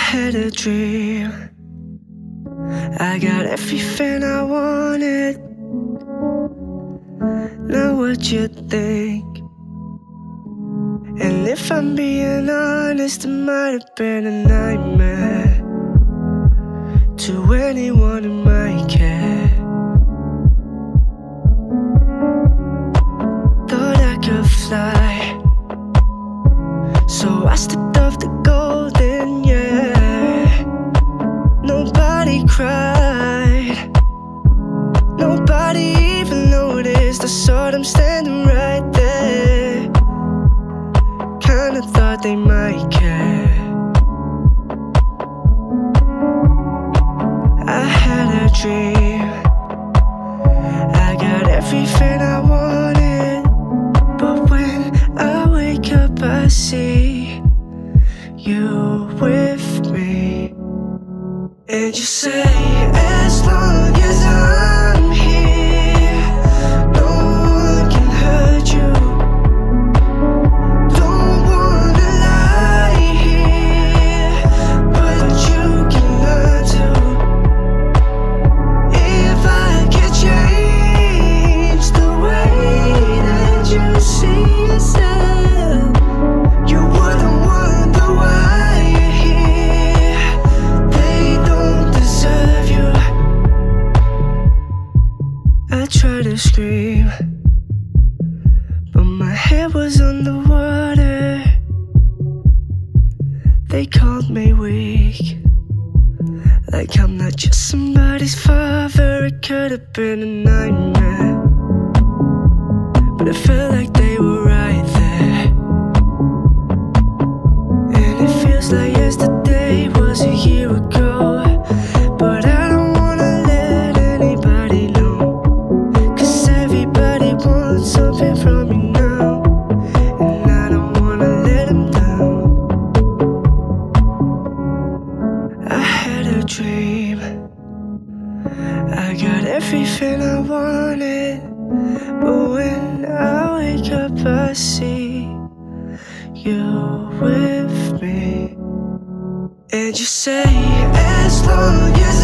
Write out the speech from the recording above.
had a dream. I got everything I wanted. Now what you think? And if I'm being honest, it might have been a nightmare to anyone who might care. Thought I could fly, so I stepped off the golden, yeah. Nobody cried, nobody even noticed. I saw them standing right there. Kinda thought they might care. I had a dream, I got everything I wanted. But when I wake up I see you with me. And you say, as long as I'm here, no one can hurt you. Don't wanna lie here, but you can learn to. If I could change the way that you see yourself, you wouldn't wonder why you're here. They don't deserve you. I tried to scream, but my head was underwater. They called me weak, like I'm not just somebody's father. It could have been a nightmare, but it felt like they were right there. And it feels like yesterday was a year ago. But I don't wanna let anybody know, 'cause everybody wants something from me now, and I don't wanna let them down. I had a dream, I got everything I wanted. But when I wake up I see you with me. And you say, as long as